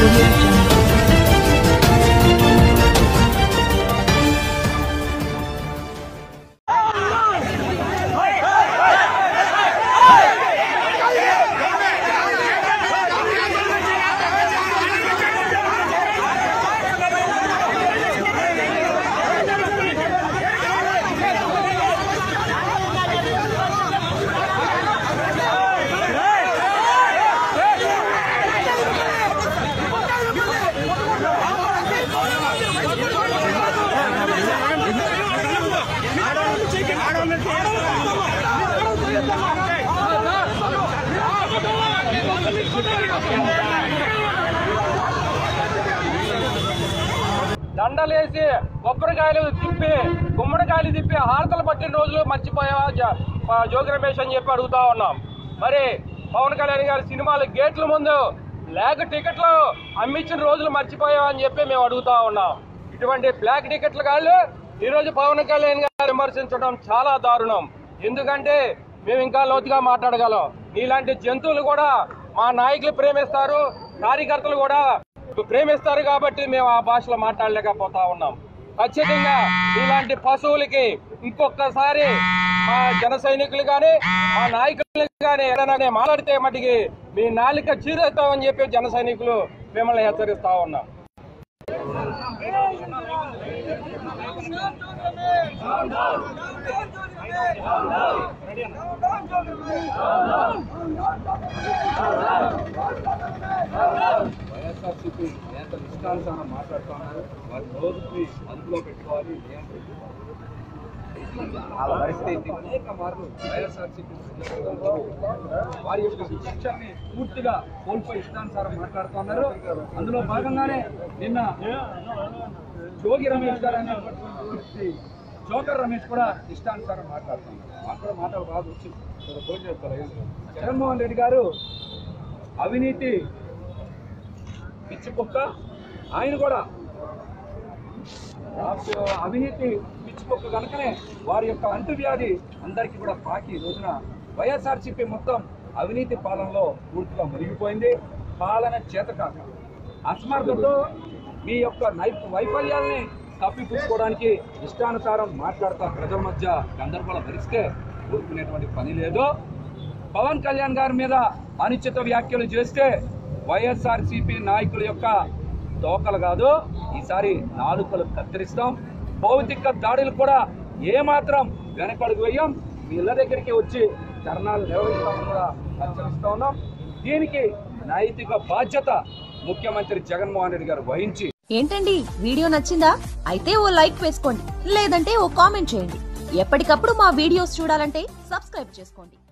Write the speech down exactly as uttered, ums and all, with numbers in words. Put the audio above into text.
Audio Jungle. దండలేసి కొబ్బరికాయలు తిప్పి గుమ్మడికాయలు తిప్పి హారతలు పట్టిన రోజులు మర్చిపోయావా జోగి రమేష్ అని చెప్పి అడుగుతా ఉన్నాం. మరి పవన్ కళ్యాణ్ గారి సినిమాలు గేట్ల ముందు బ్లాక్ టికెట్లు అమ్మించిన రోజులు మర్చిపోయావా అని చెప్పి మేము అడుగుతా ఉన్నాం. ఇటువంటి బ్లాక్ టికెట్లు కాళ్ళు ఈరోజు పవన్ కళ్యాణ్ గారు విమర్శించడం చాలా దారుణం. ఎందుకంటే మేము ఇంకా లోతుగా మాట్లాడగలం. ఇలాంటి జంతువులు కూడా మా నాయకులు ప్రేమిస్తారు, కార్యకర్తలు కూడా ప్రేమిస్తారు కాబట్టి మేము ఆ భాషలో మాట్లాడలేకపోతా ఉన్నాం. ఖచ్చితంగా ఇలాంటి పశువులకి ఇంకొకసారి మా జన సైనికులు కానీ మా నాయకులు కానీ ఏదైనా మాట్లాడితే మటుకి మీ నాలిక చీరేస్తామని చెప్పి జన సైనికులు మిమ్మల్ని హెచ్చరిస్తా ఉన్నాం. వైఎస్ఆర్సీపీ నేతలు ఇష్టానుసారం మాట్లాడుతున్నారు. వారి రోజుకి అదుపులో పెట్టుకోవాలి. వాళ్ళ పరిస్థితి అనేక మార్లు వైఎస్ఆర్సీపీ వారి యొక్క శిక్షణని పూర్తిగా కోల్పోయి ఇష్టానుసారం మాట్లాడుతున్నారు. అందులో భాగంగానే నిన్న జోగి రమేష్ గారు అనేటువంటి జోకర్ రమేష్ కూడా ఇష్టానుసారం మాట్లాడుతున్నారు. మాట్లాడే మాటలు బాగా వచ్చింది. జగన్మోహన్ రెడ్డి గారు అవినీతి పిచ్చి కుక్క, ఆయన కూడా అవినీతి పిచ్చి కుక్క కనుకనే వారి యొక్క అంటువ్యాధి అందరికీ కూడా పాకి రోజున వైఎస్ఆర్సీపీ మొత్తం అవినీతి పాలనలో పూర్తిగా మునిగిపోయింది. పాలన చేతకాక అసమర్థతో మీ యొక్క నై వైఫల్యాల్ని తప్పిపుచ్చుకోవడానికి ఇష్టానుసారం మాట్లాడతా ప్రజల మధ్య గందరగోళం భరిస్తే ఊరుకునేటువంటి పని లేదు. పవన్ కళ్యాణ్ గారి మీద అనుచిత వ్యాఖ్యలు చేస్తే వైఎస్ఆర్సీపీ నాయకుల యొక్క తోకలు కాదు, ఈసారి నాలుకలు కత్తిరిస్తాం. భౌతిక దాడులు కూడా ఏమాత్రం వెనకడుగు వేయం. మీ ఇళ్ల దగ్గరికి వచ్చి ధర్నాలు నిర్వహిస్తామని కూడా హెచ్చరిస్తా ఉన్నాం. దీనికి నైతిక బాధ్యత ముఖ్యమంత్రి జగన్మోహన్ రెడ్డి గారు వహించి. ఏంటండి వీడియో నచ్చిందా? అయితే ఓ లైక్ వేసుకోండి, లేదంటే ఓ కామెంట్ చేయండి. ఎప్పటికప్పుడు మా వీడియోస్ చూడాలంటే సబ్స్క్రైబ్ చేసుకోండి.